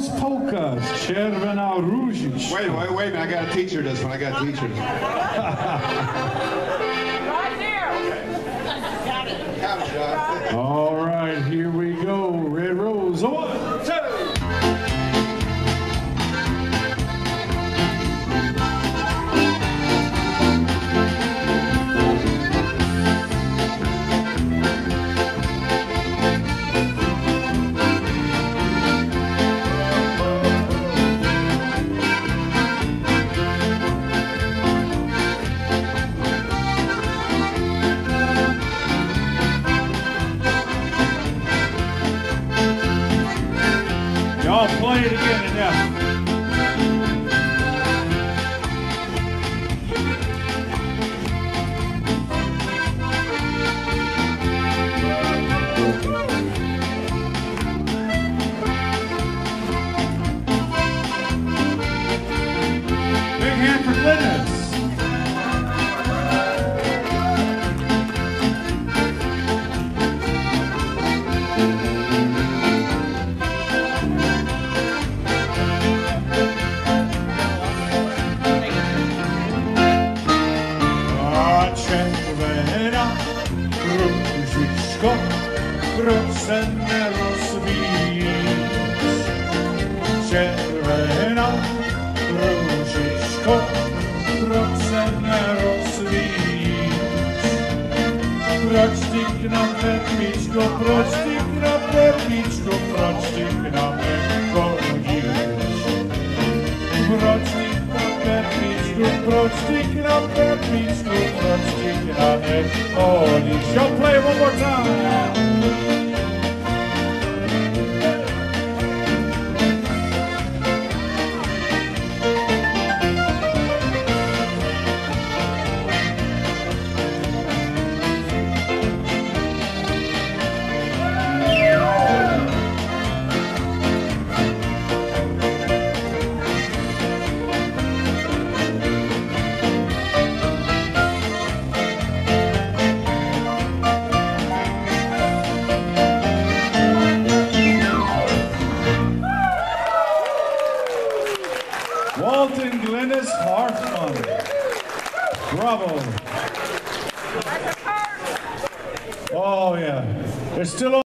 Rose Polkas, Czerwona Róžička. Wait a minute, I gotta teach her this one. Right there. Got it. Got it. All right, here we go. Red Rose, 1, 2. Y'all play it again enough. Big hand for Glynis. Czerwona różyczko, proszę nie rozbić. Czerwona różyczko, proszę nie rozbić. Proč ty k nám perličko, proč ty k nám perličko, proč ty k nám nechodíš? Proč ty k nám perličko, proč ty k nám perličko, proč ty k nám nechodíš? Y'all play it one more time. Walton Glynis Hartman. Bravo. Oh yeah. They're still on.